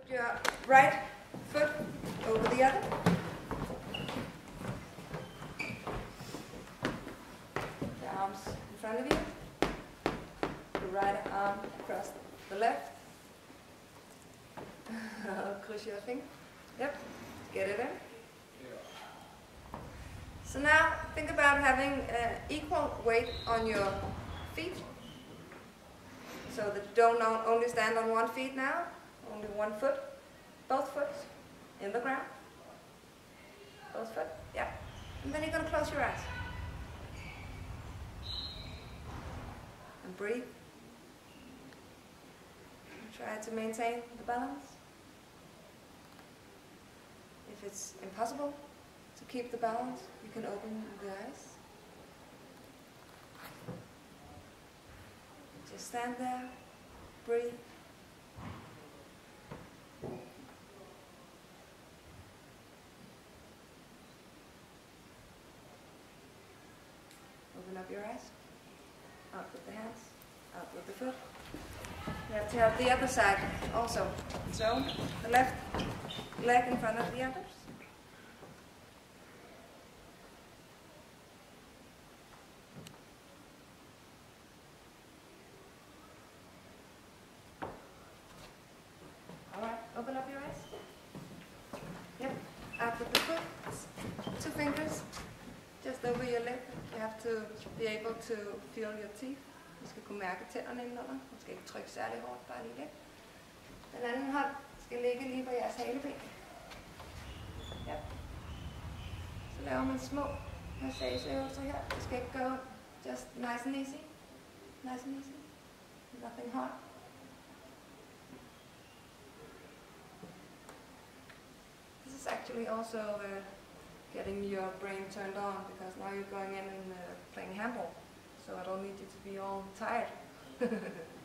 Your right foot over the other. The arms in front of you. The right arm across the left. Cross your finger. Yep. Get it in. So now think about having equal weight on your feet. So that you don't only stand on one foot now, only one foot, both foot in the ground. Both foot, yeah. And then you're going to close your eyes. And breathe. And try to maintain the balance. If it's impossible to keep the balance, you can open the eyes. Just stand there, breathe. Open up your eyes. Out with the hands, out with the foot. You have to have the other side also. So, the left leg in front of the others. Alright, open up your eyes. Yep, out with the foot. 2 fingers just over your lip. You have to be able to feel your teeth. Du skal kunne mærke tænderne indenunder. Du skal ikke trykke særlig hårdt, bare lige lidt. Den anden hånd skal ligge lige på jeres haleben. Ja. Så laver man små massageøvelser her. Det skal ikke gå just nice and easy. Nice and easy. Nothing hard. This is actually also getting your brain turned on, because now you're going in and playing handball. So I don't need you to be all tired.